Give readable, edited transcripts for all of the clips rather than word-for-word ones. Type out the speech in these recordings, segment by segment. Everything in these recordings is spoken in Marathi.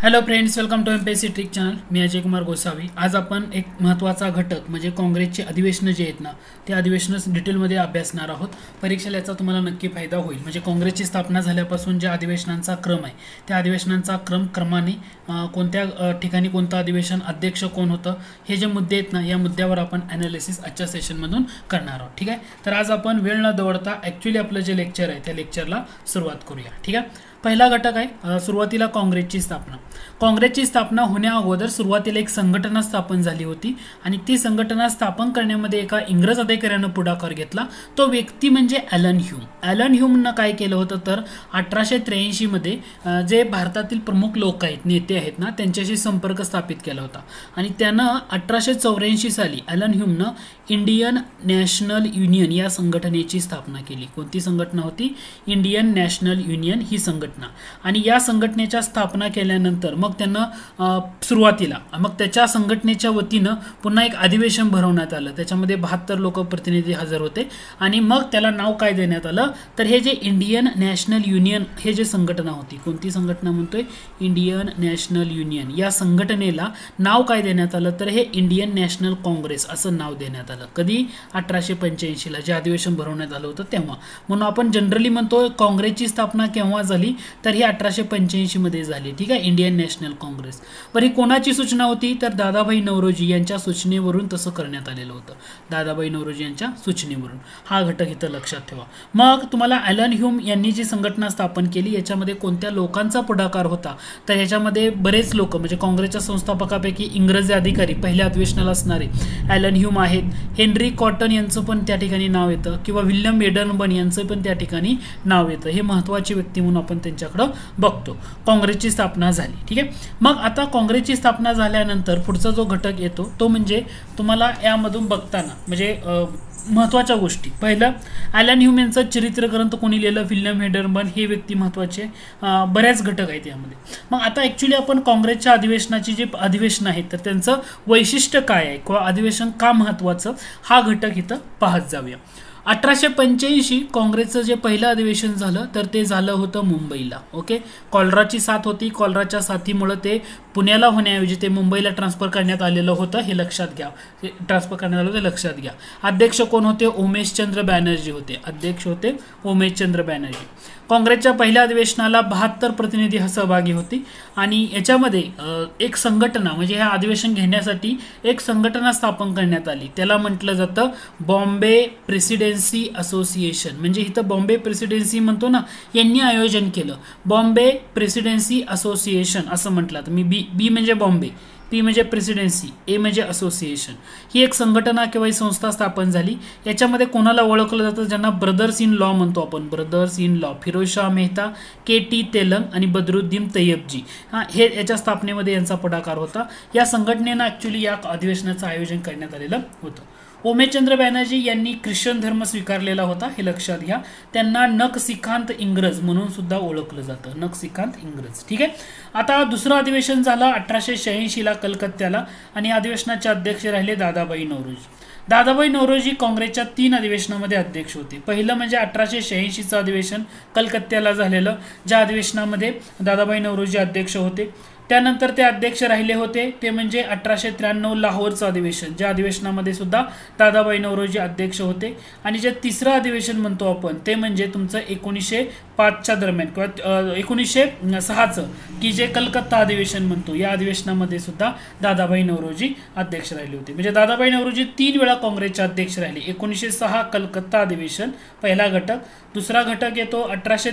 Hello friends, welcome to MPSC trick channel. मी अजय कुमार गोसावी. आज आपण एक महत्त्वाचा घटक म्हणजे काँग्रेसचे अधिवेशनं जे आहेत ना, ते अधिवेशनं डिटेलमध्ये अभ्यासणार आहोत. परीक्षेला याचा तुम्हाला नक्की फायदा होईल. म्हणजे काँग्रेसची स्थापना झाल्यापासून ज्या अधिवेशनांचा क्रम आहे त्या अधिवेशनांचा क्रमाने कोणत्या ठिकाणी कोणतं अधिवेशन, अध्यक्ष कोण होतं, हे जे मुद्दे आहेत ना, या मुद्द्यावर आपण ॲनालिसिस आजच्या सेशनमधून करणार आहोत. ठीक आहे, तर आज आपण वेळ न दवडता ॲक्च्युली आपलं जे लेक्चर आहे त्या लेक्चरला सुरुवात करूया. ठीक आहे, पहिला घटक आहे सुरुवातीला काँग्रेसची स्थापना. काँग्रेसची स्थापना होण्या अगोदर सुरुवातीला एक संघटना स्थापन झाली होती आणि ती संघटना स्थापन करण्यामध्ये एका इंग्रज अधिकाऱ्यानं पुढाकार घेतला. तो व्यक्ती म्हणजे ॲलन ह्यूम. ॲलन ह्यूमनं काय केलं होतं तर 1883 मध्ये जे भारतातील प्रमुख लोक आहेत, नेते आहेत ना, त्यांच्याशी संपर्क स्थापित केला होता आणि त्यानं 1884 साली ॲलन ह्यूमनं इंडियन नॅशनल युनियन या संघटनेची स्थापना केली. कोणती संघटना होती? इंडियन नॅशनल युनियन ही संघटना. आणि या संघटनेच्या स्थापना केल्यानंतर मग त्यांना सुरुवातीला मग त्याच्या संघटनेच्या वतीनं पुन्हा एक अधिवेशन भरवण्यात आलं. त्याच्यामध्ये 72 लोक प्रतिनिधी हजर होते आणि मग त्याला नाव काय देण्यात आलं तर हे जे इंडियन नॅशनल युनियन हे जे संघटना होती, कोणती संघटना म्हणतोय? Indian national union. या संघटनेला नाव काय देण्यात आलं तर हे इंडियन नॅशनल काँग्रेस असं नाव देण्यात आलं. कधी? 1885ला जे अधिवेशन भरवण्यात आलं होतं तेव्हा. म्हणून आपण जनरली म्हणतो काँग्रेसची स्थापना केव्हा झाली तर ही 1885 मध्ये झाली. ठीक आहे, इंडियन नॅशनल काँग्रेस. बरं, ही कोणाची सूचना होती तर दादाभाई नौरोजी यांच्या सूचनेवरून तसं करण्यात आलेलं होतं. दादाभाई नौरोजी यांच्या सूचनेवरून. हा घटक इथं लक्षात ठेवा. मग तुम्हाला ॲलन ह्यूम यांनी जी संघटना स्थापन केली याच्यामध्ये कोणत्या लोकांचा पुढाकार होता तर याच्यामध्ये बरेच लोक म्हणजे काँग्रेसच्या संस्थापकापैकी इंग्रजी अधिकारी पहिल्या अधिवेशनाला असणारे ॲलन ह्यूम आहेत. हेनरी कॉटन यांचं पण त्या ठिकाणी नाव येतं किंवा विल्यम एडनबर्न यांचं पण त्या ठिकाणी नाव येतं. हे महत्त्वाची व्यक्ती म्हणून आपण त्यांच्याकडं बघतो. काँग्रेसची स्थापना झाली. ठीक आहे, मग आता काँग्रेसची स्थापना झाल्यानंतर पुढचा जो घटक येतो तो म्हणजे तुम्हाला यामधून बघताना म्हणजे महत्त्वाच्या गोष्टी. पहिलं, ॲलन ह्यूम यांचं चरित्र ग्रंथ कोणी लिहिलं? William Wedderburn. हे व्यक्ती महत्त्वाचे. बऱ्याच घटक आहेत यामध्ये. मग आता ॲक्च्युली आपण काँग्रेसच्या अधिवेशनाची जी अधिवेशन आहेत तर त्यांचं वैशिष्ट्य काय आहे किंवा अधिवेशन का महत्त्वाचं, हा घटक इथं पाहत जाऊया. 1885 काँग्रेसचं जे पहिलं अधिवेशन झालं तर ते झालं होतं मुंबईला. ओके, कॉलराची साथ होती. कॉलराच्या साथीमुळे ते पुण्याला होण्याऐवजी ते मुंबईला ट्रान्सफर करण्यात आलेलं होतं. हे लक्षात घ्या. ट्रान्सफर करण्यात आलं ते लक्षात घ्या. अध्यक्ष कोण होते? उमेशचंद्र बॅनर्जी होते. अध्यक्ष होते उमेशचंद्र बॅनर्जी. काँग्रेसच्या पहिल्या अधिवेशनाला 72 प्रतिनिधी सहभागी होते आणि याच्यामध्ये एक संघटना म्हणजे हे अधिवेशन घेण्यासाठी एक संघटना स्थापन करण्यात आली. त्याला म्हटलं जातं बॉम्बे प्रेसिडेन्सी असोसिएशन. म्हणजे इथं बॉम्बे प्रेसिडेन्सी म्हणतो ना, यांनी आयोजन केलं. बॉम्बे प्रेसिडेन्सी असोसिएशन असं म्हटलं. तर मी बी म्हणजे बॉम्बे, पी म्हणजे प्रेसिडेन्सी, ए म्हणजे असोसिएशन. ही एक संघटना किंवा ही संस्था स्थापन झाली. याच्यामध्ये कोणाला ओळखलं जातं? ज्यांना ब्रदर्स इन लॉ म्हणतो आपण. Brothers in law, Pherozeshah Mehta, K T. Telang आणि बदरुद्दीन तय्यबजी. हे याच्या स्थापनेमध्ये यांचा पुढाकार होता. या संघटनेनं ॲक्च्युली या अधिवेशनाचं आयोजन करण्यात आलेलं होतं. उमेशचंद्र बॅनर्जी यांनी ख्रिश्चन धर्म स्वीकारलेला होता. हे लक्षात घ्या. त्यांना नखशिखांत इंग्रज म्हणून सुद्धा ओळखलं जातं. नखशिखांत इंग्रज. ठीक आहे, आता दुसरं अधिवेशन झालं 1886ला कलकत्त्याला आणि अधिवेशनाचे अध्यक्ष राहिले दादाभाई नौरोजी. दादाभाई नौरोजी काँग्रेसच्या 3 अधिवेशनामध्ये अध्यक्ष होते. पहिलं म्हणजे 1886चं अधिवेशन कलकत्त्याला झालेलं, ज्या अधिवेशनामध्ये दादाभाई नौरोजी अध्यक्ष होते. त्यानंतर ते अध्यक्ष राहिले होते ते म्हणजे 1893 लाहोरचं अधिवेशन, ज्या अधिवेशनामध्ये सुद्धा दादाभाई नौरोजी अध्यक्ष होते. आणि जे तिसरं अधिवेशन म्हणतो आपण ते म्हणजे तुमचं 1905च्या दरम्यान किंवा 1906चं की जे कलकत्ता अधिवेशन म्हणतो, या अधिवेशनामध्ये सुद्धा दादाभाई नौरोजी अध्यक्ष राहिले होते. म्हणजे दादाभाई नौरोजी 3 वेळा काँग्रेसचे अध्यक्ष राहिले. 1906 कलकत्ता अधिवेशन पहिला घटक, दुसरा घटक येतो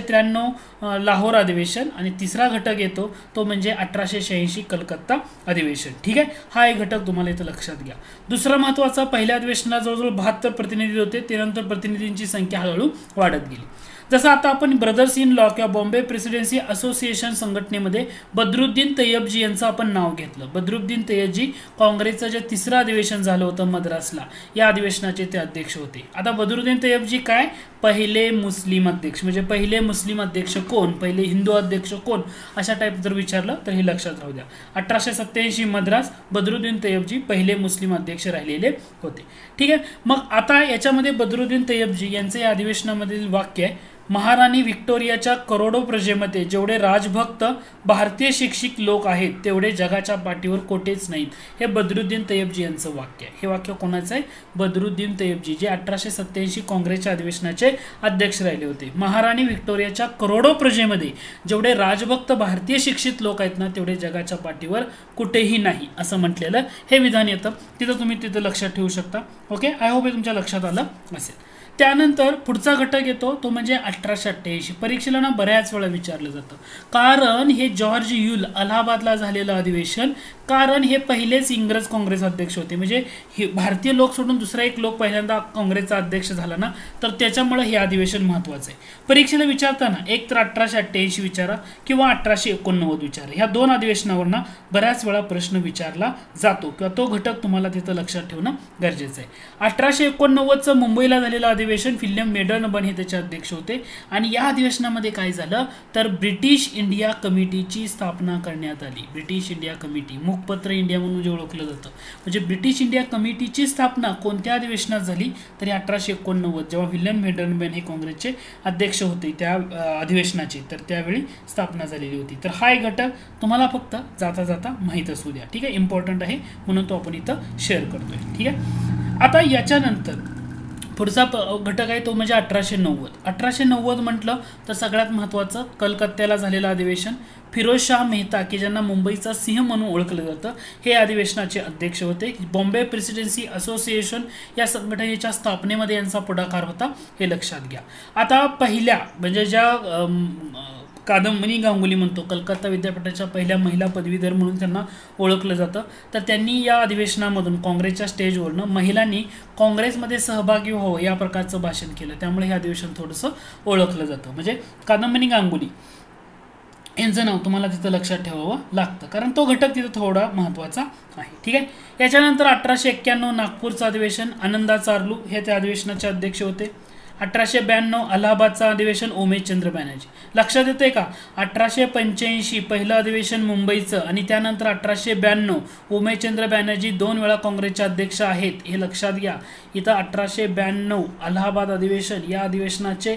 1893 लाहोर अधिवेशन आणि तिसरा घटक येतो तो म्हणजे 1886 कलकत्ता अधिवेशन. ठीक आहे, हा एक घटक तुम्हाला इथं लक्षात घ्या. दुसरा महत्त्वाचा, पहिल्या अधिवेशनाला जवळजवळ 72 प्रतिनिधी होते. त्यानंतर प्रतिनिधींची संख्या हळूहळू वाढत गेली. जसं आता आपण ब्रदर्स इन लॉ किंवा बॉम्बे प्रेसिडेन्सी असोसिएशन संघटनेमध्ये बदरुद्दीन तय्यबजी यांचं आपण नाव घेतलं. बदरुद्दीन तय्यबजी काँग्रेसचं जे तिसरं अधिवेशन झालं होतं मद्रासला, या अधिवेशनाचे ते अध्यक्ष होते. आता बदरुद्दीन तय्यबजी काय? पहिले मुस्लिम अध्यक्ष. म्हणजे पहिले मुस्लिम अध्यक्ष कोण? पहिले हिंदू अध्यक्ष कोण? अशा टाईप जर विचारलं तर हे लक्षात राहू द्या. 1887 मद्रास, बदरुद्दीन तय्यबजी पहिले मुस्लिम अध्यक्ष राहिलेले होते. ठीक आहे, मग आता याच्यामध्ये बदरुद्दीन तय्यबजी यांचं या अधिवेशनामधील वाक्य आहे महाराणी व्हिक्टोरियाच्या करोडो प्रजेमध्ये जेवढे राजभक्त भारतीय शिक्षित लोक आहेत तेवढे जगाच्या पाठीवर कोठेच नाहीत. हे बद्रुद्दीन तय्यबजी यांचं वाक्य आहे. हे वाक्य कोणाचं आहे? बद्रुद्दीन तय्यबजी, जे 1887 काँग्रेसच्या अधिवेशनाचे अध्यक्ष राहिले होते. महाराणी व्हिक्टोरियाच्या करोडो प्रजेमध्ये जेवढे राजभक्त भारतीय शिक्षित लोक आहेत ना तेवढे जगाच्या पाठीवर कुठेही नाही असं म्हटलेलं हे विधान येतं. तिथं लक्षात ठेवू शकता. ओके, आय होप हे तुमच्या लक्षात आलं असेल. त्यानंतर पुढचा घटक येतो तो म्हणजे 1888. परीक्षेला ना बऱ्याच वेळा विचारलं जातं, कारण हे जॉर्ज यूल अलाहाबादला झालेलं अधिवेशन, कारण हे पहिलेच इंग्रज काँग्रेस अध्यक्ष होते. म्हणजे हे भारतीय लोक सोडून दुसरा एक लोक पहिल्यांदा काँग्रेसचा अध्यक्ष झाला ना, तर त्याच्यामुळे हे अधिवेशन महत्त्वाचं आहे. परीक्षेला विचारताना एक तर 1888 विचारा किंवा 1889 विचारा. ह्या दोन अधिवेशनावरना बऱ्याच वेळा प्रश्न विचारला जातो किंवा तो घटक तुम्हाला तिथं लक्षात ठेवणं गरजेचं आहे. 1889चं मुंबईला झालेलं अधिवेशन विल्यम मेडर्नबन हे त्याचे अध्यक्ष होते. आणि या अधिवेशनामध्ये काय झालं तर ब्रिटिश इंडिया कमिटीची स्थापना करण्यात आली. ब्रिटिश इंडिया कमिटी, मुखपत्र इंडिया म्हणून जे ओळखलं जातं, म्हणजे ब्रिटिश इंडिया कमिटीची स्थापना कोणत्या अधिवेशनात झाली तर 1889, जेव्हा विल्यम मेडर्नबन हे काँग्रेसचे अध्यक्ष होते त्या अधिवेशनाची, तर त्यावेळी स्थापना झालेली होती. तर हा एक घटक तुम्हाला फक्त जाता जाता माहीत असू द्या. ठीक आहे, इम्पॉर्टंट आहे म्हणून तो आपण इथं शेअर करतोय. ठीक आहे, आता याच्यानंतर पुढचा घटक आहे तो म्हणजे 1890. 1890 म्हटलं तर सगळ्यात महत्त्वाचं कलकत्त्याला झालेलं अधिवेशन. फिरोजशाह मेहता, की ज्यांना मुंबईचा सिंह म्हणून ओळखलं जातं, हे अधिवेशनाचे अध्यक्ष होते. बॉम्बे प्रेसिडेन्सी असोसिएशन या संघटनेच्या स्थापनेमध्ये यांचा पुढाकार होता, हे लक्षात घ्या. आता पहिल्या म्हणजे ज्या कादंबरी गांगुली म्हणतो, कलकत्ता विद्यापीठाच्या पहिल्या महिला पदवीधर म्हणून त्यांना ओळखलं जातं, तर त्यांनी या अधिवेशनामधून काँग्रेसच्या स्टेजवरनं महिलांनी काँग्रेसमध्ये सहभागी व्हावं या प्रकारचं भाषण केलं. त्यामुळे हे अधिवेशन थोडंसं ओळखलं जातं. म्हणजे कादंबरी गांगुली यांचं नाव तुम्हाला तिथं लक्षात ठेवावं लागतं, कारण तो घटक तिथं थोडा महत्त्वाचा आहे. ठीक आहे, याच्यानंतर 1891 नागपूरचं अधिवेशन, आनंदा चार्लू हे त्या अधिवेशनाचे अध्यक्ष होते. 1892 अलाहाबादचं अधिवेशन, उमेशचंद्र बॅनर्जी. लक्षात येते का? 1885 पहिलं अधिवेशन मुंबईचं आणि त्यानंतर 1892 उमेशचंद्र बॅनर्जी 2 वेळा काँग्रेसचे अध्यक्ष आहेत, हे लक्षात घ्या. इथं 1892 अलाहाबाद अधिवेशन, या अधिवेशनाचे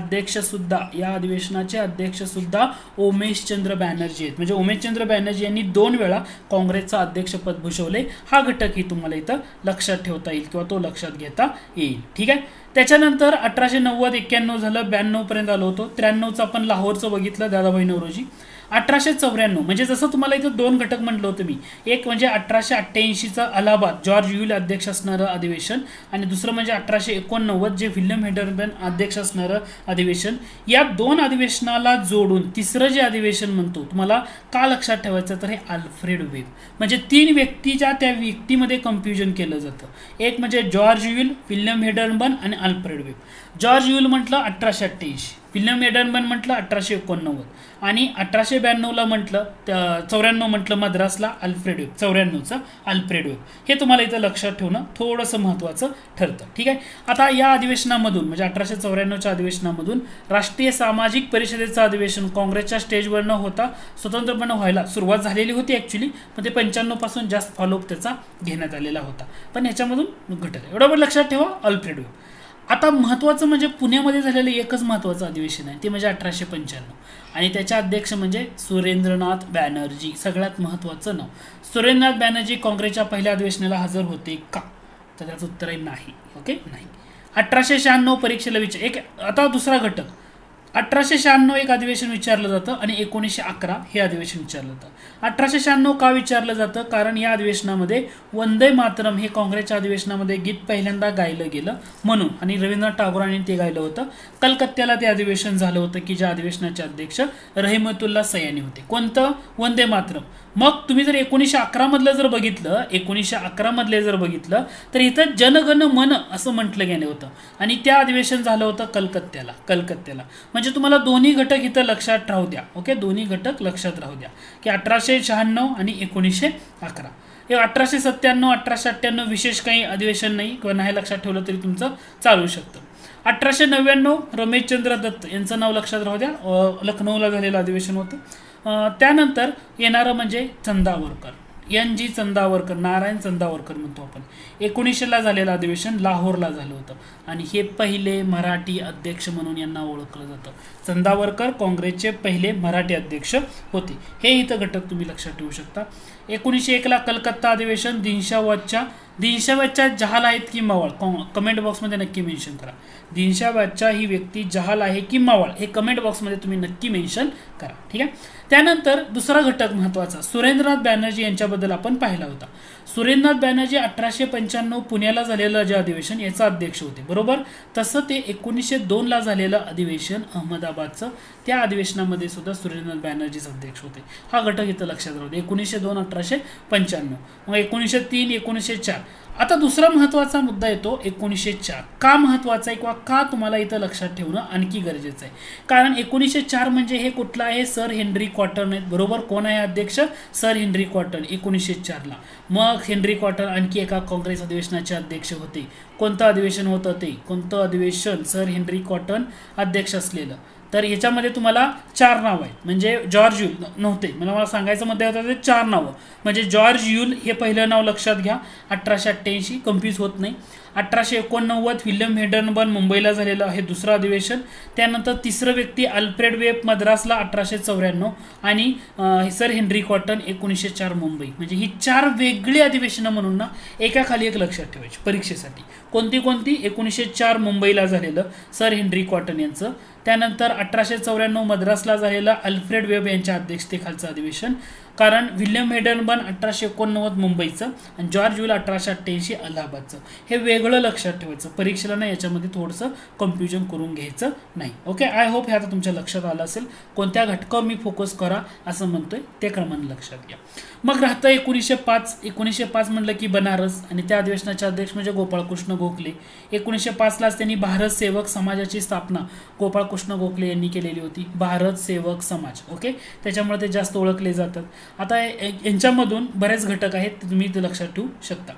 अध्यक्ष सुद्धा उमेशचंद्र बॅनर्जी आहेत. म्हणजे उमेशचंद्र बॅनर्जी यांनी 2 वेळा काँग्रेसचं अध्यक्षपद भूषवले. हा घटकही तुम्हाला इथं लक्षात ठेवता येईल किंवा तो लक्षात घेता येईल. ठीक आहे, त्याच्यानंतर 1890 91 झालं, 92 पर्यंत आलो होतो. 93चं आपण लाहोरचं बघितलं, दादाभाई नौरोजी. 1894 म्हणजे जसं तुम्हाला इथं 2 घटक म्हटलं होतं मी, एक म्हणजे 1888चं अलाहाबाद जॉर्ज यूल अध्यक्ष असणारं अधिवेशन आणि दुसरं म्हणजे 1889 जे विल्यम मेडर्नबन अध्यक्ष असणारं अधिवेशन. या 2 अधिवेशनाला जोडून तिसरं जे अधिवेशन म्हणतो तुम्हाला का लक्षात ठेवायचं तर हे अल्फ्रेड वेब. म्हणजे 3 व्यक्तीच्या त्या व्यक्तीमध्ये कन्फ्युजन केलं जातं. एक म्हणजे जॉर्ज यूल, विल्यम मेडर्नबन आणि अल्फ्रेड वेब. जॉर्ज यूल म्हटलं 1888, विल्यम मेडर्नबन म्हटलं 1889 आणि 1892ला म्हटलं 94 म्हटलं मद्रासला अल्फ्रेड वेब, 94चा अल्फ्रेड वेब. हे तुम्हाला इथं लक्षात ठेवणं थोडंसं महत्त्वाचं ठरतं. ठीक आहे, आता या अधिवेशनामधून म्हणजे 1894च्या अधिवेशनामधून राष्ट्रीय सामाजिक परिषदेचं अधिवेशन काँग्रेसच्या स्टेजवर न होता स्वतंत्रपणे व्हायला सुरुवात झालेली होती ॲक्च्युली, पण ते 95 पासून जास्त फॉलोअप त्याचा घेण्यात आलेला होता, पण ह्याच्यामधून घटक आहे. एवढं पण लक्षात ठेवा अल्फ्रेड वेब. आता महत्त्वाचं म्हणजे पुण्यामध्ये झालेलं एकच महत्त्वाचं अधिवेशन आहे ते म्हणजे 1895 आणि त्याचे अध्यक्ष म्हणजे सुरेंद्रनाथ बॅनर्जी. सगळ्यात महत्त्वाचं नाव. सुरेंद्रनाथ बॅनर्जी काँग्रेसच्या पहिल्या अधिवेशनाला हजर होते का? तर त्याचं उत्तर आहे नाही. ओके, नाही. 1896 परीक्षेला आता दुसरा घटक, 1896 एक अधिवेशन विचारलं जातं आणि 1911 हे अधिवेशन विचारलं जातं. 1896 का विचारलं जातं? कारण या अधिवेशनामध्ये वंदे मातरम हे काँग्रेसच्या अधिवेशनामध्ये गीत पहिल्यांदा गायलं गेलं म्हणून, आणि रवींद्रनाथ टागोरांनी ते गायलं होतं. कलकत्त्याला ते अधिवेशन झालं होतं की ज्या अधिवेशनाचे अध्यक्ष रहिमतुल्ला सयानी होते. कोणतं? वंदे मातरम. मग तुम्ही जर 1911 मधलं जर बघितलं, 1911 मधले जर बघितलं तर इथं जनगण मन असं म्हटलं गेलं होतं आणि त्या अधिवेशन झालं होतं कलकत्त्याला. म्हणजे तुम्हाला दोन्ही घटक इथं लक्षात राहू द्या. ओके, दोन्ही घटक लक्षात राहू द्या की 1896 आणि 1911. 1897 1898 विशेष काही अधिवेशन नाही किंवा नाही लक्षात ठेवलं तरी तुमचं चालू शकतं. 1899 रमेशचंद्र दत्त यांचं नाव लक्षात राहू द्या, लखनौला झालेलं अधिवेशन होतं. त्यानंतर येणारं म्हणजे चंदावरकर. NG चंदावरकर, नारायण चंदावरकर म्हणतो आपण. 1900ला झालेलं अधिवेशन लाहोरला झालं होतं आणि हे पहिले मराठी अध्यक्ष म्हणून यांना ओळखलं जातं. चंदावरकर काँग्रेसचे पहिले मराठी अध्यक्ष होते. हे इथं घटक तुम्ही लक्षात ठेवू शकता. 1901ला कलकत्ता अधिवेशन. दिनशाबादच्या जहाल आहेत की मवाळ, कमेंट बॉक्समध्ये नक्की मेन्शन करा. दिनशाबादच्या ही व्यक्ती जहाल आहे की मवाळ हे कमेंट बॉक्समध्ये तुम्ही नक्की मेन्शन करा. ठीक आहे. त्यानंतर दुसरा घटक महत्त्वाचा, सुरेंद्रनाथ बॅनर्जी यांच्याबद्दल आपण पाहिला होता. सुरेंद्रनाथ बॅनर्जी 1895 पुण्याला झालेलं जे अधिवेशन याचा अध्यक्ष होते, बरोबर. तसं ते 1902ला झालेलं अधिवेशन अहमदाबादचं, त्या अधिवेशनामध्ये सुद्धा सुरेंद्रनाथ बॅनर्जीच अध्यक्ष होते. हा घटक इथं लक्षात राहू दे. 1902 1895. मग 1903 1904. आता दुसरा महत्त्वाचा मुद्दा येतो 1904. का महत्त्वाचा आहे किंवा का तुम्हाला इथं लक्षात ठेवणं आणखी गरजेचं आहे, कारण 1904 म्हणजे हे कुठलं आहे, सर हेनरी कॉटन आहेत, बरोबर. कोण आहे अध्यक्ष, सर हेनरी कॉटन 1904ला. मग हेनरी कॉटन आणखी एका काँग्रेस अधिवेशनाचे अध्यक्ष होते. कोणतं अधिवेशन होतं ते, कोणतं अधिवेशन, सर हेनरी कॉटन अध्यक्ष असलेलं. तर याच्यामध्ये तुम्हाला 4 नाव आहेत, म्हणजे जॉर्ज यूल नव्हते, मला सांगायचं मुद्दा होता ते 4 नावं. म्हणजे जॉर्ज यूल हे पहिलं नाव लक्षात घ्या, 1888, कन्फ्यूज होत नाही. 1889 विल्यम हेडनबर्न मुंबईला झालेलं आहे दुसरं अधिवेशन. त्यानंतर तिसरं व्यक्ती अल्फ्रेड वेब मद्रासला 1894 आणि सर हेनरी कॉटन 1904 मुंबई. म्हणजे ही 4 वेगळी अधिवेशनं म्हणून ना एका खाली एक लक्षात ठेवायची परीक्षेसाठी. कोणती 1904 मुंबईला झालेलं सर हेनरी कॉटन यांचं. त्यानंतर 1894 मद्रासला झालेलं अल्फ्रेड वेब यांच्या अध्यक्षतेखालचं अधिवेशन. कारण विल्यम हेडनबर्न 1889 मुंबईचं आणि जॉर्ज यूल 1888 अलाहाबादचं. हे वेगळं लक्षात ठेवायचं परीक्षेला ना, याच्यामध्ये थोडंसं कन्फ्युजन करून घ्यायचं नाही. ओके, आय होप हे आता तुमच्या लक्षात आलं असेल. कोणत्या घटकावर मी फोकस करा असं म्हणतोय ते क्रमाने लक्षात घ्या. मग राहतं 1905 म्हणलं की बनारस आणि त्या अधिवेशनाचे अध्यक्ष म्हणजे गोपाळकृष्ण गोखले. 1905लाच त्यांनी भारत सेवक समाजाची स्थापना गोपाळकृष्ण गोखले यांनी केलेली होती, भारत सेवक समाज. ओके, त्याच्यामुळे ते जास्त ओळखले जातात. आता यांच्यामधून बरेच घटक आहेत ते तुम्ही इथे लक्षात ठेवू शकता.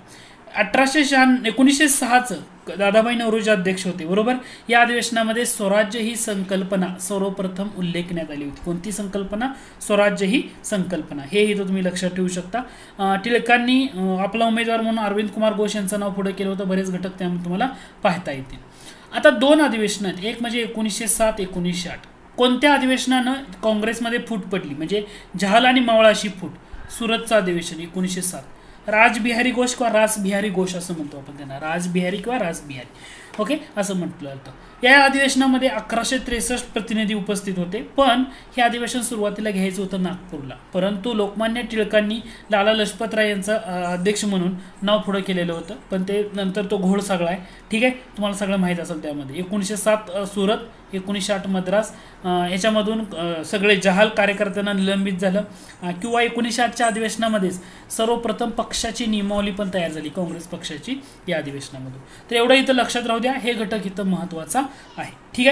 1906चं दादाभाई नौरोजी अध्यक्ष होते, बरोबर. या अधिवेशनामध्ये स्वराज्य ही संकल्पना सर्वप्रथम उल्लेखण्यात आली होती. कोणती संकल्पना, स्वराज्य ही संकल्पना. हे इथं तुम्ही लक्षात ठेवू शकता. टिळकांनी आपला उमेदवार म्हणून अरविंद कुमार घोष यांचं नाव पुढे केलं होतं. बरेच घटक त्यामध्ये तुम्हाला पाहता येतील. आता 2 अधिवेशनं आहेत, एक म्हणजे 1907 1908. कोणत्या अधिवेशनानं काँग्रेसमध्ये फूट पडली, म्हणजे जहाल आणि मावळा अशी फूट. सुरतचं अधिवेशन 1907. राजबिहारी घोष किंवा रासबिहारी घोष असं म्हणतो आपण त्यांना, राजबिहारी किंवा रासबिहारी. ओके, असं म्हटलं जातं. या अधिवेशनामध्ये 1163 प्रतिनिधी उपस्थित होते. पण हे अधिवेशन सुरुवातीला घ्यायचं होतं नागपूरला, परंतु लोकमान्य टिळकांनी लाला लजपतराय यांचं अध्यक्ष म्हणून नाव पुढं केलेलं होतं. पण ते नंतर तो घोळ सगळा आहे. ठीक आहे, तुम्हाला सगळं माहीत असेल. त्यामध्ये 1907 सुरत, 1908 मद्रास, याच्यामधून सगळे जहाल कार्यकर्त्यांना निलंबित झालं. किंवा 1908च्या अधिवेशनामध्येच सर्वप्रथम पक्षाची नियमावली पण तयार झाली काँग्रेस पक्षाची या अधिवेशनामधून. तर एवढं इथं लक्षात राहू द्या, हे घटक इथं महत्त्वाचा आहे. ठीक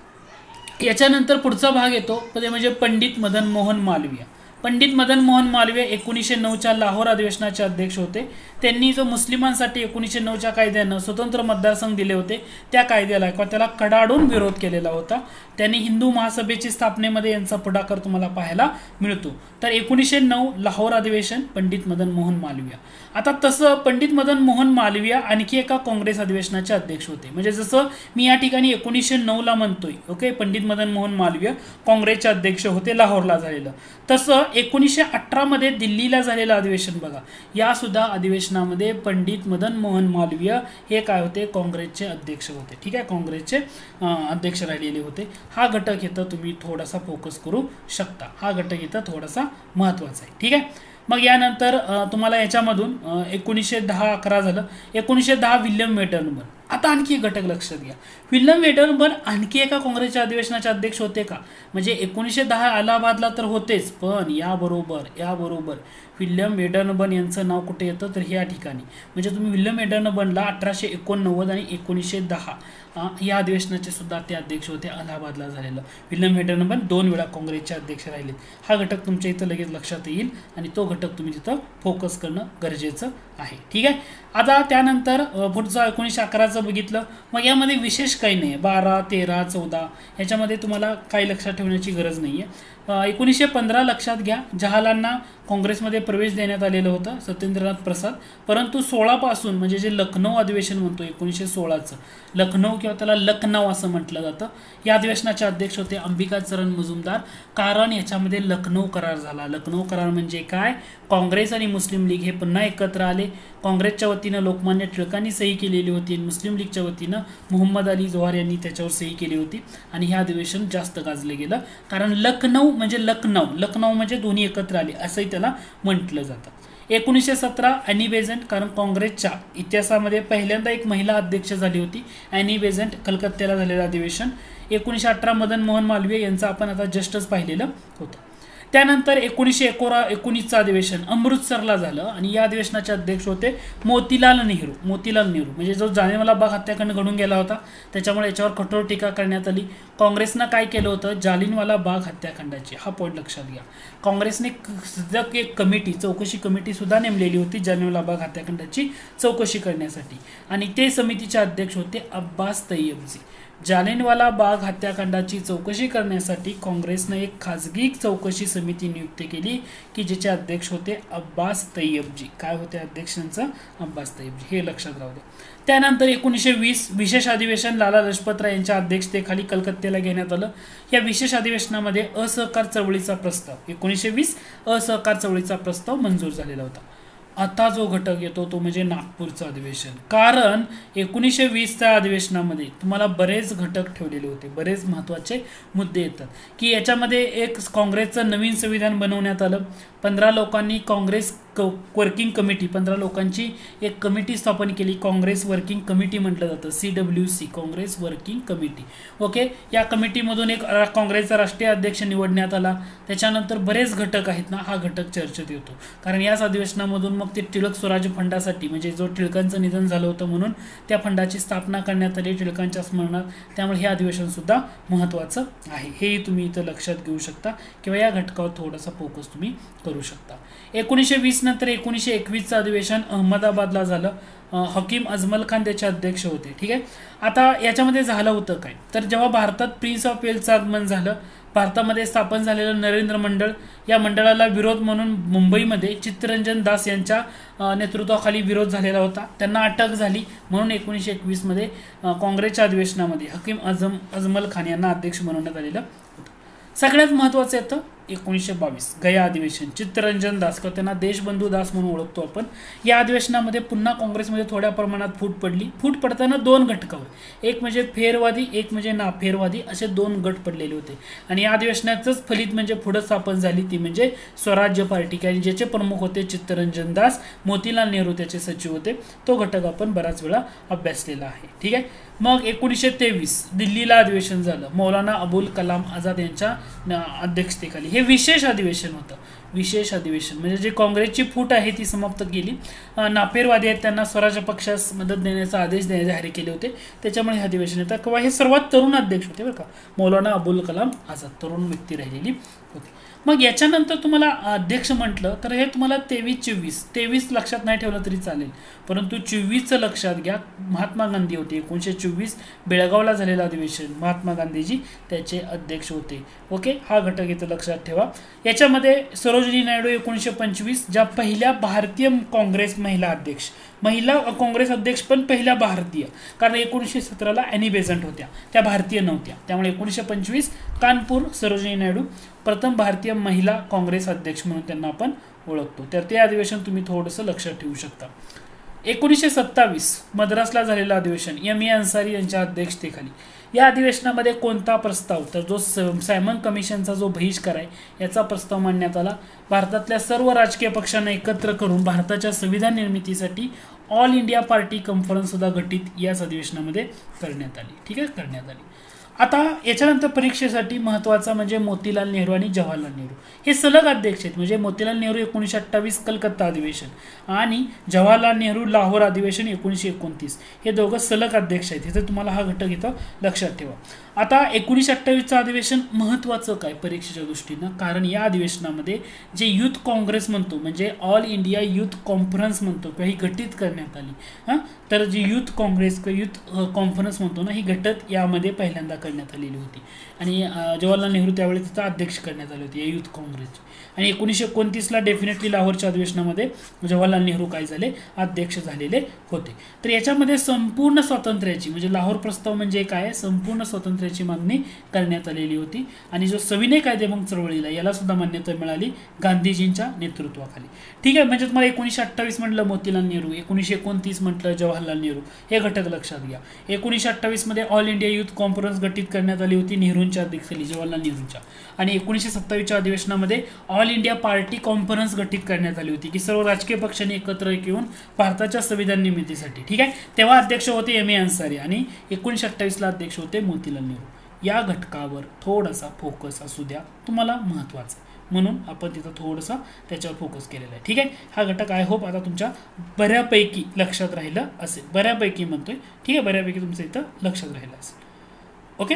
आहे. याच्यानंतर पुढचा भाग येतो ते म्हणजे पंडित मदन मोहन मालवीय. पंडित मदन मोहन मालवीय 1909च्या लाहोर अधिवेशनाचे अध्यक्ष होते. त्यांनी जो मुस्लिमांसाठी 1909च्या कायद्यानं स्वतंत्र मतदारसंघ दिले होते, त्या कायद्याला किंवा त्याला कडाडून विरोध केलेला होता. त्यांनी हिंदू महासभेची स्थापनेमध्ये यांचा पुढाकार तुम्हाला पाहायला मिळतो. तर 1909 लाहोर अधिवेशन पंडित मदन मोहन मालवीय. आता तसं पंडित मदन मोहन मालवीय आणखी एका काँग्रेस अधिवेशनाचे अध्यक्ष होते. म्हणजे जसं मी या ठिकाणी 1909ला म्हणतोय, ओके, पंडित मदन मोहन मालवीय काँग्रेसचे अध्यक्ष होते लाहोरला झालेलं. तसं 1918 मध्ये दिल्लीला झालेलं अधिवेशन बघा, या सुद्धा अधिवेशनामध्ये पंडित मदन मोहन मालवीय हे काय होते, काँग्रेसचे अध्यक्ष होते. ठीक आहे, काँग्रेसचे अध्यक्ष राहिलेले होते. हा घटक इथं तुम्ही थोडासा फोकस करू शकता. हा घटक इथं थोडासा महत्त्वाचा आहे. ठीक आहे. मग यानंतर तुम्हाला याच्यामधून 1910-11 झालं. 1910 विल्यम वेटर्नबर्न. आता आणखी एक घटक लक्षात घ्या, विल्यम वेटर्नबर्न आणखी एका काँग्रेसच्या अधिवेशनाचे अध्यक्ष होते का, म्हणजे 1910 अलाहाबादला तर होतेच, पण याबरोबर विल्यम वेटर्नबर्न यांचं नाव कुठे येतं तर या ठिकाणी. म्हणजे तुम्ही विल्यम वेटर्नबर्नला 1889 आणि 1910 या अधिवेशनाचे सुद्धा ते अध्यक्ष होते अलाहाबादला झालेलं. विल्यम वेटर्नबर्न 2 वेळा काँग्रेसचे अध्यक्ष राहिले. हा घटक तुमच्या इथं लगेच लक्षात येईल आणि तो घटक तुम्ही तिथं फोकस करणं गरजेचं आहे. ठीक आहे. आता त्यानंतर पुढचं 1911चं बघितलं. मग यामध्ये विशेष काही नाही आहे, 12, 13, 14 ह्याच्यामध्ये तुम्हाला काही लक्षात ठेवण्याची गरज नाही आहे. 1915 लक्षात घ्या, जवाहरलालना काँग्रेसमध्ये प्रवेश देण्यात आलेलं होतं, सत्येंद्रनाथ प्रसाद. परंतु 16 पासून म्हणजे जे लखनौ अधिवेशन म्हणतो 1916चं, लखनौ किंवा त्याला लखनौ असं म्हटलं जातं, या अधिवेशनाचे अध्यक्ष होते अंबिकाचरण मजुमदार. कारण याच्यामध्ये लखनौ करार झाला. लखनौ करार म्हणजे काय? काँग्रेस आणि मुस्लिम लीग हे पुन्हा एकत्र आले. काँग्रेसच्या वतीनं लोकमान्य टिळकांनी सही केलेली होती आणि मुस्लिम लीगच्या वतीनं मोहम्मद अली जोहर यांनी त्याच्यावर सही केली होती आणि हे अधिवेशन जास्त गाजलं गेलं. कारण लखनौ म्हणजे लखनौ, लखनौ म्हणजे दोन्ही एकत्र आले असंही त्याला म्हटलं जातं. 1917 ॲनी बेझंट, कारण काँग्रेसच्या इतिहासामध्ये पहिल्यांदा एक महिला अध्यक्ष झाली होती ॲनी बेझंट, कलकत्त्याला झालेलं अधिवेशन. 1918 मदन मोहन मालवीय यांचं आपण आता जस्टच पाहिलेलं होतं. त्यानंतर 1919चं अधिवेशन अमृतसरला झालं आणि या अधिवेशनाचे अध्यक्ष होते मोतीलाल नेहरू. मोतीलाल नेहरू म्हणजे जो जालियनवाला बाग हत्याकांड घडून गेला होता त्याच्यामुळे याच्यावर कठोर टीका करण्यात आली. काँग्रेसनं काय केलं होतं? जालियनवाला बाग हत्याकांडाची, हा पॉईंट लक्षात घ्या, काँग्रेसने एक कमिटी, चौकशी कमिटी सुद्धा नेमलेली होती जालियनवाला बाग हत्याकांडाची चौकशी करण्यासाठी आणि ते समितीचे अध्यक्ष होते अब्बास तय्यबजी. जालियनवाला बाग हत्याकांडाची चौकशी करण्यासाठी काँग्रेसने एक खाजगी चौकशी समिती नियुक्त केली की ज्याचे अध्यक्ष होते अब्बास तय्यबजी. काय होते अध्यक्षांचं? अब्बास तय्यबजी, हे लक्षात राहू द्या. त्यानंतर 1920 विशेष अधिवेशन लाला लजपत राय यांच्या अध्यक्षतेखाली कलकत्त्याला घेण्यात आलं. या विशेष अधिवेशनामध्ये असहकार चळवळीचा प्रस्ताव 1920 असहकार चळवळीचा प्रस्ताव मंजूर झालेला होता. आता जो घटक येतो तो म्हणजे नागपूरचं अधिवेशन. कारण 1920च्या अधिवेशनामध्ये तुम्हाला बरेच घटक ठेवलेले होते, बरेच महत्त्वाचे मुद्दे येतात की याच्यामध्ये एक काँग्रेसचं नवीन संविधान बनवण्यात आलं. 15 लोकांनी काँग्रेस वर्किंग कमिटी, 15 लोकांची एक कमिटी स्थापन केली. काँग्रेस वर्किंग कमिटी म्हटलं जातं, CWC, Congress working committee. Okay, या कमिटीमधून एक काँग्रेसचा राष्ट्रीय अध्यक्ष निवडण्यात आला. त्याच्यानंतर बरेच घटक आहेत ना, हा घटक चर्चेत येतो कारण याच अधिवेशनामधून मग ते टिळक स्वराज्य फंडासाठी, म्हणजे जो टिळकांचं निधन झालं होतं म्हणून त्या फंडाची स्थापना करण्यात आली टिळकांच्या स्मरणात. त्यामुळे हे अधिवेशन सुद्धा महत्त्वाचं आहे, हेही तुम्ही इथं लक्षात घेऊ शकता किंवा या घटकावर थोडासा फोकस तुम्ही करू शकता. 1920 नंतर 1921चं अधिवेशन अहमदाबादला झालं. हकीम अजमल खान त्याचे अध्यक्ष होते. ठीक आहे, आता याच्यामध्ये झालं होतं काय? तर जेव्हा भारतात प्रिन्स ऑफ वेल्सचं आगमन झालं, भारतामध्ये स्थापन झालेलं नरेंद्र मंडळ, या मंडळाला विरोध म्हणून मुंबईमध्ये चित्तरंजन दास यांच्या नेतृत्वाखाली विरोध झालेला होता. त्यांना अटक झाली म्हणून 1921मध्ये काँग्रेसच्या अधिवेशनामध्ये हकीम अजमल खान यांना अध्यक्ष बनवण्यात आलेलं होतं. सगळ्यात महत्त्वाचं येतं 1922 गया अधिवेशन. चित्तरंजन दास किंवा त्यांना देशबंधू दास म्हणून ओळखतो आपण. या अधिवेशनामध्ये पुन्हा काँग्रेसमध्ये थोड्या प्रमाणात फूट पडली. फूट पडताना दोन घटकावर, एक म्हणजे फेरवादी, एक म्हणजे नाफेरवादी, असे दोन गट पडलेले होते आणि या अधिवेशनाचंच फलित म्हणजे पुढे स्थापन झाली ती म्हणजे स्वराज्य पार्टी, की ज्याचे प्रमुख होते चित्तरंजन दास, मोतीलाल नेहरू त्याचे सचिव होते. तो घटक आपण बराच वेळा अभ्यासलेला आहे. ठीक आहे, मग 1923 दिल्लीला अधिवेशन झालं मौलाना अबुल कलाम आझाद यांच्या अध्यक्षतेखाली. हे विशेष अधिवेशन होतं. विशेष अधिवेशन म्हणजे जे काँग्रेसची फूट आहे ती समाप्त केली. नापेरवादी आहेत त्यांना स्वराज्य पक्षास मदत देण्याचा आदेश जाहीर केले होते, त्याच्यामुळे हे अधिवेशन येतं. किंवा हे सर्वात तरुण अध्यक्ष होते बरं का, मौलाना अबुल कलाम आझाद, तरुण व्यक्ती राहिलेली होती. मग याच्यानंतर तुम्हाला अध्यक्ष म्हटलं तर हे तुम्हाला 23-24 लक्षात नाही ठेवलं तरी चालेल, परंतु 24चं लक्षात घ्या. महात्मा गांधी होते. 1924 बेळगावला झालेलं अधिवेशन, महात्मा गांधीजी त्याचे अध्यक्ष होते. ओके, हा घटक इथं लक्षात ठेवा. याच्यामध्ये सरोजिनी नायडू 1925 ज्या पहिल्या भारतीय काँग्रेस महिला अध्यक्ष, महिला काँग्रेस अध्यक्ष पण पहिल्या भारतीय, कारण 1917ला ॲनी बेझंट होत्या, त्या भारतीय नव्हत्या. त्यामुळे 1925 कानपूर सरोजिनी नायडू प्रथम भारतीय महिला काँग्रेस अध्यक्ष म्हणून त्यांना आपण ओळखतो. तर ते अधिवेशन तुम्ही थोडंसं लक्षात ठेवू शकता. 1927 मद्रासला झालेलं अधिवेशन M.A. अन्सारी यांच्या अध्यक्षतेखाली. या अधिवेशनामध्ये कोणता प्रस्ताव, तर जो सायमन कमिशनचा जो बहिष्कार आहे याचा प्रस्ताव मांडण्यात आला. भारतातल्या सर्व राजकीय पक्षांना एकत्र करून भारताच्या संविधान निर्मितीसाठी ऑल इंडिया पार्टी कॉन्फरन्स सुद्धा गठीत याच अधिवेशनामध्ये करण्यात आली. ठीक आहे, करण्यात आली. आता याच्यानंतर परीक्षेसाठी महत्त्वाचा म्हणजे मोतीलाल नेहरू आणि जवाहरलाल नेहरू हे सलग अध्यक्ष आहेत. म्हणजे मोतीलाल नेहरू 1928 कलकत्ता अधिवेशन आणि जवाहरलाल नेहरू लाहोर अधिवेशन 1929, हे दोघं सलग अध्यक्ष आहेत. इथे तुम्हाला हा घटक इथं लक्षात ठेवा. आता 1928चं अधिवेशन महत्त्वाचं काय परीक्षेच्या दृष्टीनं, कारण या अधिवेशनामध्ये जे युथ काँग्रेस म्हणतो म्हणजे ऑल इंडिया युथ कॉन्फरन्स म्हणतो किंवा ही घटित करण्यात आली. तर जी युथ काँग्रेस किंवा युथ कॉन्फरन्स म्हणतो ना, ही घटत यामध्ये पहिल्यांदा करण्यात आलेली होती आणि जवाहरलाल नेहरू त्यावेळी तिचा अध्यक्ष करण्यात आले होते या युथ काँग्रेसचे. आणि 1929ला डेफिनेटली लाहोरच्या अधिवेशनामध्ये जवाहरलाल नेहरू काय झाले, अध्यक्ष झालेले होते. तर याच्यामध्ये संपूर्ण स्वातंत्र्याची म्हणजे लाहोर प्रस्ताव म्हणजे काय, संपूर्ण स्वातंत्र्याची मागणी करण्यात आलेली होती. आणि जो सविनय कायदेभंग चळवळीला याला सुद्धा मान्यता मिळाली गांधीजींच्या नेतृत्वाखाली. ठीक आहे, म्हणजे तुम्हाला 1928 म्हटलं मोतीलाल नेहरू, 1929 म्हटलं जवाहरलाल नेहरू, हे घटक लक्षात घ्या. 1928 मध्ये ऑल इंडिया युथ कॉन्फरन्स गठीत करण्यात आली होती नेहरूंच्या अध्यक्षतेखाली, जवाहरलाल नेहरूंच्या. आणि 1927च्या अधिवेशनामध्ये ऑल इंडिया पार्टी कॉन्फरन्स गठीत करण्यात आली होती की सर्व राजकीय पक्षांनी एकत्र येऊन भारताच्या संविधान निर्मितीसाठी. ठीक आहे, तेव्हा अध्यक्ष होते एम ए अन्सारी आणि 1928ला अध्यक्ष होते मोतीलाल नेहरू. या घटकावर थोडासा फोकस असू द्या, तुम्हाला महत्त्वाचं म्हणून आपण तिथं थोडंसं त्याच्यावर फोकस केलेला आहे. ठीक आहे, हा घटक आय होप आता तुमच्या बऱ्यापैकी लक्षात राहिलं असेल, बऱ्यापैकी म्हणतोय. ठीक आहे, बऱ्यापैकी तुमचं इथं लक्षात राहिलं असेल. ओके,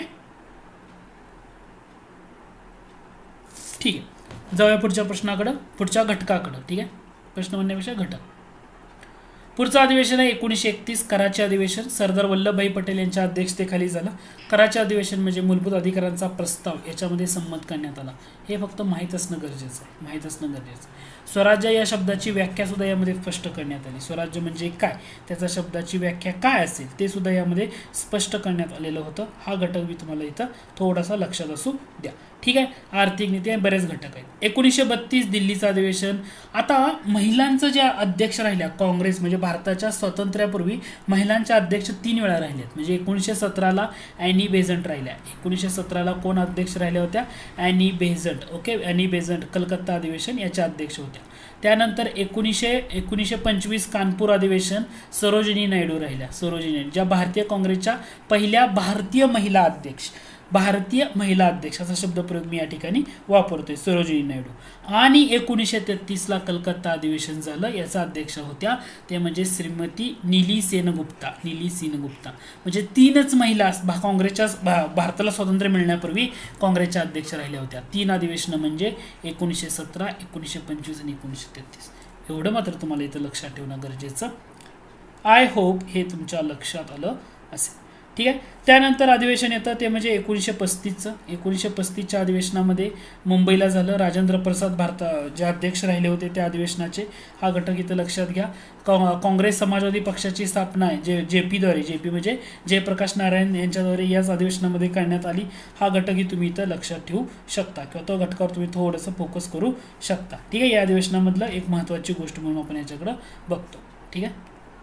ठीक आहे, जाऊया पुढच्या प्रश्नाकडं, पुढच्या घटकाकडं. ठीक आहे, प्रश्न म्हणण्यापेक्षा घटक. पुढचं अधिवेशन आहे 1931 कराची अधिवेशन, सरदार वल्लभभाई पटेल यांच्या अध्यक्षतेखाली झालं. कराची अधिवेशन म्हणजे मूलभूत अधिकारांचा प्रस्ताव याच्यामध्ये संमत करण्यात आला. हे फक्त माहीत असणं गरजेचं आहे, माहीत असणं गरजेचं आहे. स्वराज्य या शब्दाची व्याख्या सुद्धा यामध्ये स्पष्ट करण्यात आली. स्वराज्य म्हणजे काय, त्याचा शब्दाची व्याख्या काय असेल ते सुद्धा यामध्ये स्पष्ट करण्यात आलेलं होतं. हा घटक मी तुम्हाला इथं थोडासा लक्षात असू द्या. ठीक आहे, आर्थिक नीती आहे, बरेच घटक आहेत. 1932 दिल्लीचं अधिवेशन. आता महिलांचं ज्या अध्यक्ष राहिल्या काँग्रेस म्हणजे भारताच्या स्वातंत्र्यापूर्वी महिलांच्या अध्यक्ष 3 वेळा राहिल्यात. म्हणजे 1917ला ॲनी बेझंट राहिल्या. 1917ला कोण अध्यक्ष राहिल्या होत्या, Annie Besant. Okay, Annie Besant Calcutta अधिवेशन याच्या अध्यक्ष होत्या. त्यानंतर 1925 कानपूर अधिवेशन सरोजिनी नायडू राहिल्या. सरोजिनी नायडू ज्या भारतीय काँग्रेसच्या पहिल्या भारतीय महिला अध्यक्ष, भारतीय महिला अध्यक्ष असा शब्दप्रयोग मी या ठिकाणी वापरतोय, सरोजिनी नायडू. आणि 1933ला कलकत्ता अधिवेशन झालं, याचा अध्यक्ष होत्या ते म्हणजे श्रीमती नीली सेनगुप्ता. नीली सेनगुप्ता म्हणजे 3च महिला काँग्रेसच्या भारताला स्वातंत्र्य मिळण्यापूर्वी काँग्रेसच्या अध्यक्ष राहिल्या होत्या. 3 अधिवेशनं म्हणजे 1917, 1925 आणि 1933. एवढं मात्र तुम्हाला इथं लक्षात ठेवणं गरजेचं. आय होप हे तुमच्या लक्षात आलं असेल. ठीक आहे, त्यानंतर अधिवेशन येतं ते म्हणजे 1935चं. 1935च्या अधिवेशनामध्ये मुंबईला झालं. राजेंद्र प्रसाद जे अध्यक्ष राहिले होते त्या अधिवेशनाचे. हा घटक इथं लक्षात घ्या. काँग्रेस समाजवादी पक्षाची स्थापना आहे जेपीद्वारे, जेपी म्हणजे जयप्रकाश नारायण यांच्याद्वारे याच अधिवेशनामध्ये करण्यात आली. हा घटकही तुम्ही इथं लक्षात ठेवू शकता किंवा तो घटकावर तुम्ही थोडंसं फोकस करू शकता. ठीक आहे, या अधिवेशनामधलं एक महत्त्वाची गोष्ट म्हणून आपण याच्याकडं बघतो. ठीक आहे,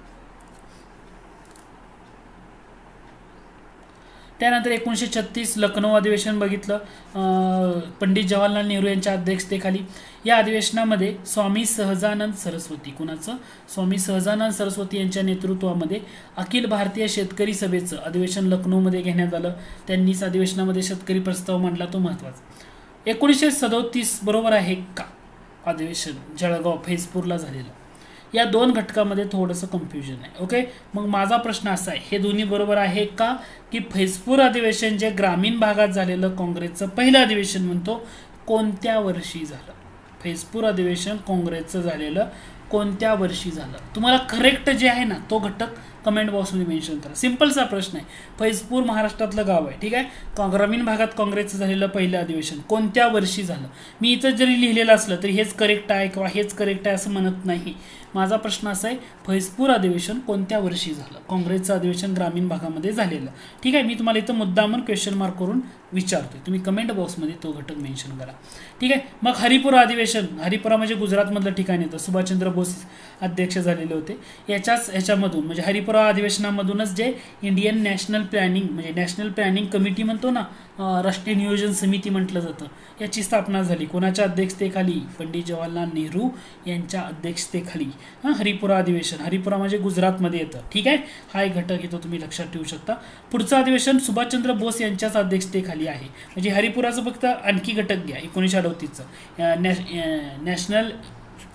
त्यानंतर 1936 लखनौ अधिवेशन बघितलं पंडित जवाहरलाल नेहरू यांच्या अध्यक्षतेखाली. या अधिवेशनामध्ये स्वामी सहजानंद सरस्वती, कुणाचं, स्वामी सहजानंद सरस्वती यांच्या नेतृत्वामध्ये अखिल भारतीय शेतकरी सभेचं अधिवेशन लखनौमध्ये घेण्यात आलं. त्यांनीच अधिवेशनामध्ये शेतकरी प्रस्ताव मांडला, तो महत्त्वाचा. 1937 बरोबर आहे का अधिवेशन जळगाव फैजपूरला झालेलं. या 2 घटकामध्ये थोडंसं कन्फ्युजन आहे. ओके, मग माझा प्रश्न असा आहे, हे दोन्ही बरोबर आहे का की फैजपूर अधिवेशन जे ग्रामीण भागात झालेलं काँग्रेसचं पहिलं अधिवेशन म्हणतो कोणत्या वर्षी झालं, फैजपूर अधिवेशन काँग्रेसचं झालेलं कोणत्या वर्षी झालं. तुम्हाला करेक्ट जे आहे ना तो घटक कमेंट बॉक्समध्ये मेन्शन करा. सिंपलचा प्रश्न आहे. फैजपूर महाराष्ट्रातलं गाव आहे. ठीक आहे, ग्रामीण भागात काँग्रेसचं झालेलं पहिलं अधिवेशन कोणत्या वर्षी झालं. मी इथं जरी लिहिलेलं असलं तरी हेच करेक्ट आहे किंवा हेच करेक्ट आहे असं म्हणत नाही. माझा प्रश्न असा आहे, फैजपूर अधिवेशन कोणत्या वर्षी झालं, काँग्रेसचं अधिवेशन ग्रामीण भागामध्ये झालेलं. ठीक आहे, मी तुम्हाला इथं मुद्दामून क्वेश्चन मार्क करून विचारतोय, तुम्ही कमेंट बॉक्समध्ये तो घटक मेन्शन करा. ठीक आहे, मग हरिपुरा अधिवेशन, हरिपुरा म्हणजे गुजरातमधलं ठिकाण येतं. सुभाषचंद्र बोस अध्यक्ष झालेले होते. याच्यामधून म्हणजे हरिपुरा अधिवेशनामधूनच जे इंडियन नॅशनल प्लॅनिंग म्हणजे नॅशनल प्लॅनिंग कमिटी म्हणतो ना, राष्ट्रीय नियोजन समिती म्हटलं जातं, याची स्थापना झाली. कोणाच्या अध्यक्षतेखाली, पंडित जवाहरलाल नेहरू यांच्या अध्यक्षतेखाली. हरिपुरा अधिवेशन, हरिपुरा म्हणजे गुजरातमध्ये येतं. ठीक आहे, हा एक घटक येतो, तुम्ही लक्षात ठेवू शकता. पुढचं अधिवेशन सुभाषचंद्र बोस यांच्याच अध्यक्षतेखाली आहे. म्हणजे हरिपुराचं फक्त आणखी घटक घ्या 1938चं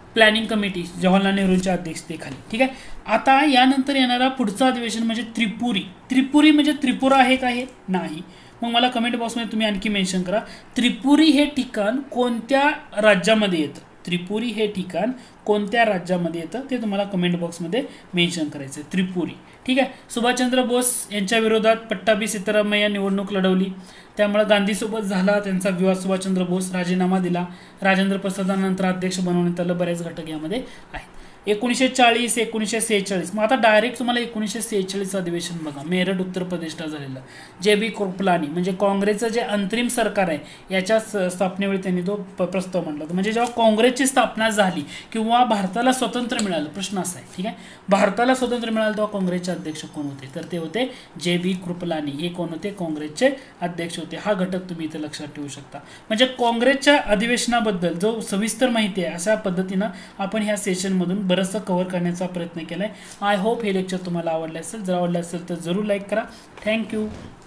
प्लॅनिंग कमिटी जवाहरलाल नेहरूंच्या अध्यक्षतेखाली. ठीक आहे. आता यानंतर येणारा पुढचं अधिवेशन म्हणजे त्रिपुरी. त्रिपुरी म्हणजे त्रिपुरा आहे का? हे नाही. मग मला कमेंट बॉक्समध्ये तुम्ही आणखी मेन्शन करा, त्रिपुरी हे ठिकाण कोणत्या राज्यामध्ये येतं. त्रिपुरी हे ठिकाण कोणत्या राज्यामध्ये येतं ते तुम्हाला कमेंट बॉक्समध्ये मेन्शन करायचं आहे. त्रिपुरी. ठीक आहे. सुभाषचंद्र बोस यांच्या विरोधात पट्टाभी सीतारामय्या निवडणूक लढवली, त्यामुळे गांधीसोबत झाला त्यांचा विवाद. सुभाषचंद्र बोस राजीनामा दिला, राजेंद्र प्रसादानंतर अध्यक्ष बनवण्यात आलं. बरेच घटक यामध्ये आहेत. 1940 1946. मग आता डायरेक्ट तुम्हाला 1946 अधिवेशन बघा, मेरठ उत्तर प्रदेशला झालेलं. JB कृपलानी म्हणजे काँग्रेसचं जे अंतरिम सरकार आहे याच्या स्थापनेवेळी त्यांनी तो प्रस्ताव मांडला होता. म्हणजे जेव्हा काँग्रेसची स्थापना झाली किंवा भारताला स्वातंत्र्य मिळालं, प्रश्न असा आहे. ठीक आहे. भारताला स्वातंत्र्य मिळालं तेव्हा काँग्रेसचे अध्यक्ष कोण होते? तर ते होते JB कृपलानी. हे कोण होते? काँग्रेसचे अध्यक्ष होते. हा घटक तुम्ही इथे लक्षात ठेवू शकता. म्हणजे काँग्रेसच्या अधिवेशनाबद्दल जो सविस्तर माहिती आहे अशा पद्धतीनं आपण ह्या सेशनमधून बरंचसं कव्हर करण्याचा प्रयत्न केला आहे. आय होप हे लेक्चर तुम्हाला आवडले असेल. जर आवडले असेल तर जरूर लाईक करा. थँक्यू.